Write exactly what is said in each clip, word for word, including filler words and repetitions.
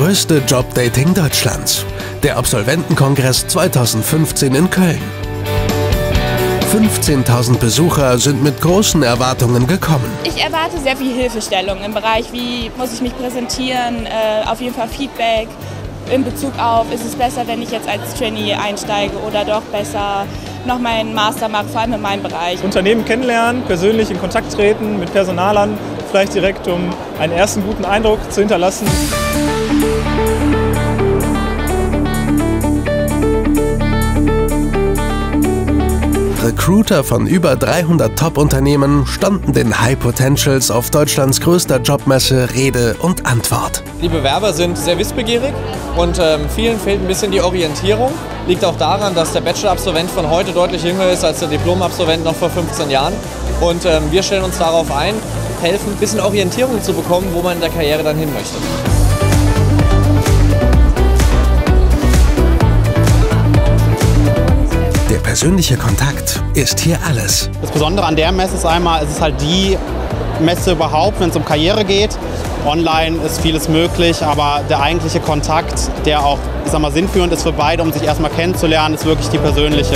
größte Jobdating Deutschlands. Der Absolventenkongress zweitausendfünfzehn in Köln. fünfzehntausend Besucher sind mit großen Erwartungen gekommen. Ich erwarte sehr viel Hilfestellung im Bereich, wie muss ich mich präsentieren, äh, auf jeden Fall Feedback in Bezug auf, ist es besser, wenn ich jetzt als Trainee einsteige oder doch besser noch meinen Master mache, vor allem in meinem Bereich. Unternehmen kennenlernen, persönlich in Kontakt treten mit Personalern, vielleicht direkt, um einen ersten guten Eindruck zu hinterlassen. Recruiter von über dreihundert Top-Unternehmen standen den High Potentials auf Deutschlands größter Jobmesse Rede und Antwort. Die Bewerber sind sehr wissbegierig und ähm, vielen fehlt ein bisschen die Orientierung. Liegt auch daran, dass der Bachelor-Absolvent von heute deutlich jünger ist als der Diplom-Absolvent noch vor fünfzehn Jahren. Und ähm, wir stellen uns darauf ein, helfen, ein bisschen Orientierung zu bekommen, wo man in der Karriere dann hin möchte. Der persönliche Kontakt ist hier alles. Das Besondere an der Messe ist einmal, es ist halt die Messe überhaupt, wenn es um Karriere geht. Online ist vieles möglich, aber der eigentliche Kontakt, der auch, ich sag mal, sinnführend ist für beide, um sich erstmal kennenzulernen, ist wirklich die persönliche.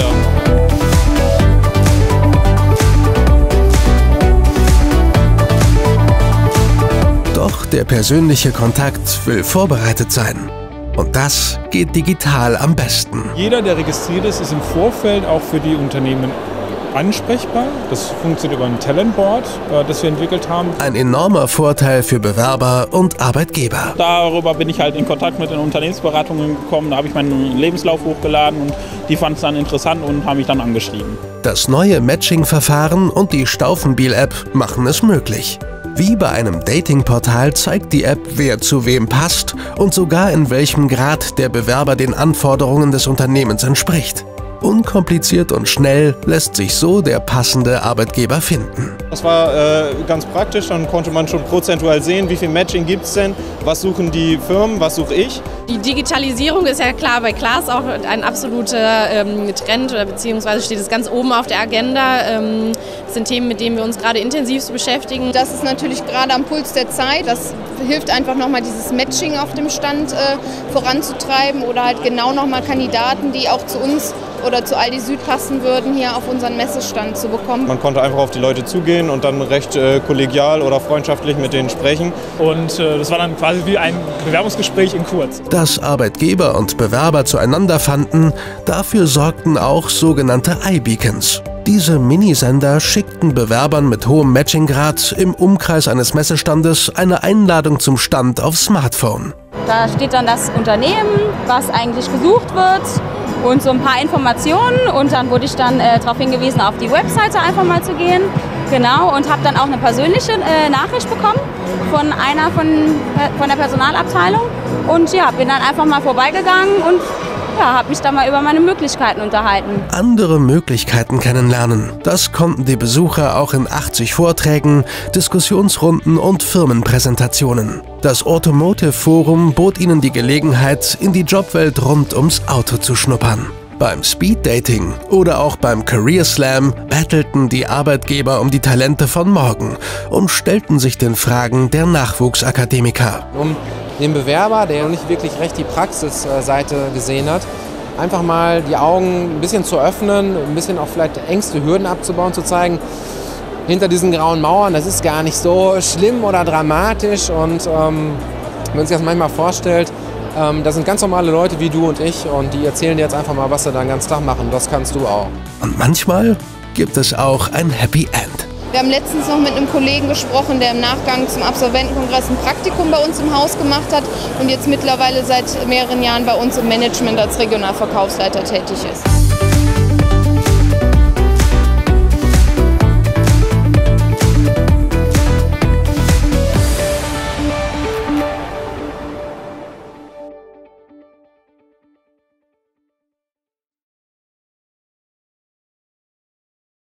Doch der persönliche Kontakt will vorbereitet sein. Und das geht digital am besten. Jeder, der registriert ist, ist im Vorfeld auch für die Unternehmen ansprechbar. Das funktioniert über ein Talentboard, das wir entwickelt haben. Ein enormer Vorteil für Bewerber und Arbeitgeber. Darüber bin ich halt in Kontakt mit den Unternehmensberatungen gekommen. Da habe ich meinen Lebenslauf hochgeladen und die fanden es dann interessant und haben mich dann angeschrieben. Das neue Matching-Verfahren und die Staufenbiel-App machen es möglich. Wie bei einem Datingportal zeigt die App, wer zu wem passt und sogar in welchem Grad der Bewerber den Anforderungen des Unternehmens entspricht. Unkompliziert und schnell lässt sich so der passende Arbeitgeber finden. Das war äh, ganz praktisch, dann konnte man schon prozentual sehen, wie viel Matching gibt es denn, was suchen die Firmen, was suche ich. Die Digitalisierung ist ja klar bei Klaas auch ein absoluter ähm, Trend, oder beziehungsweise steht es ganz oben auf der Agenda. Ähm, das sind Themen, mit denen wir uns gerade intensiv beschäftigen. Das ist natürlich gerade am Puls der Zeit. Das hilft einfach nochmal, dieses Matching auf dem Stand äh, voranzutreiben oder halt genau nochmal Kandidaten, die auch zu uns oder zu Aldi Süd passen würden, hier auf unseren Messestand zu bekommen. Man konnte einfach auf die Leute zugehen und dann recht äh, kollegial oder freundschaftlich mit denen sprechen. Und äh, das war dann quasi wie ein Bewerbungsgespräch in kurz. Dass Arbeitgeber und Bewerber zueinander fanden, dafür sorgten auch sogenannte iBeacons. Diese Minisender schickten Bewerbern mit hohem Matchinggrad im Umkreis eines Messestandes eine Einladung zum Stand aufs Smartphone. Da steht dann das Unternehmen, was eigentlich gesucht wird und so ein paar Informationen, und dann wurde ich dann äh, darauf hingewiesen, auf die Webseite einfach mal zu gehen. Genau, und habe dann auch eine persönliche äh, Nachricht bekommen von einer von, von der Personalabteilung und ja, bin dann einfach mal vorbeigegangen und ja, habe mich dann mal über meine Möglichkeiten unterhalten. Andere Möglichkeiten kennenlernen. Das konnten die Besucher auch in achtzig Vorträgen, Diskussionsrunden und Firmenpräsentationen. Das Automotive Forum bot ihnen die Gelegenheit, in die Jobwelt rund ums Auto zu schnuppern. Beim Speeddating oder auch beim Career Slam battleten die Arbeitgeber um die Talente von morgen und stellten sich den Fragen der Nachwuchsakademiker. Um den Bewerber, der noch nicht wirklich recht die Praxisseite gesehen hat, einfach mal die Augen ein bisschen zu öffnen, ein bisschen auch vielleicht Ängste, Hürden abzubauen, zu zeigen, hinter diesen grauen Mauern, das ist gar nicht so schlimm oder dramatisch. Und ähm, wenn man sich das manchmal vorstellt, ähm, das sind ganz normale Leute wie du und ich, und die erzählen dir jetzt einfach mal, was sie da den ganzen Tag machen. Das kannst du auch. Und manchmal gibt es auch ein Happy End. Wir haben letztens noch mit einem Kollegen gesprochen, der im Nachgang zum Absolventenkongress ein Praktikum bei uns im Haus gemacht hat und jetzt mittlerweile seit mehreren Jahren bei uns im Management als Regionalverkaufsleiter tätig ist.